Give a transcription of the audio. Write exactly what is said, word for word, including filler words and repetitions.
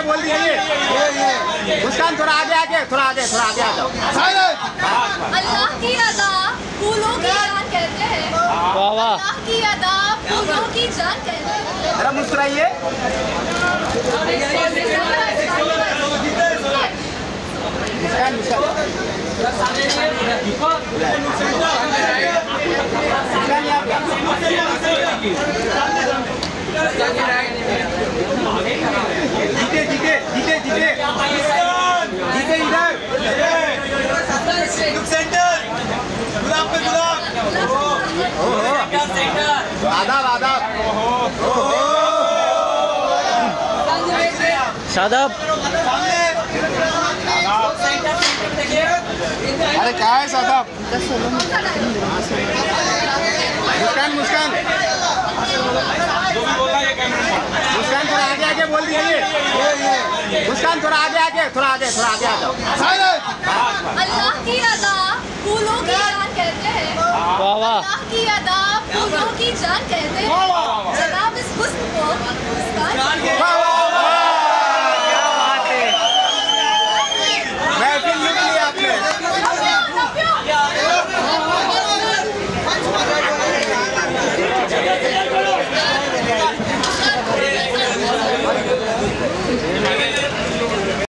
बोल दीजिए। मुस्कान थोड़ा आगे आगे थोड़ा आगे थोड़ा आगे आ जाओ। अल्लाह की अदा फूलों की जान कहते हैं। अल्लाह की अदा फूलों की जान कहते हैं। जरा मुस्कुराइए। मुस्कान जीते जीते जीते जीते जीते इधर सेंटर गुलाब पे गुलाब। आदाब आदाब शादाब। अरे क्या है सादाब? मुस्कान मुस्कान मुस्कान थोड़ा आगे आगे बोल दीजिए। मुस्कान थोड़ा आगे आगे थोड़ा आगे थोड़ा आगे आ जाओ। अल्लाह की अदा फूलों की जान कहते हैं। अल्लाह की अदा फूलों की जान कहते हैं। जनाब इस हुस्न को मुस्कान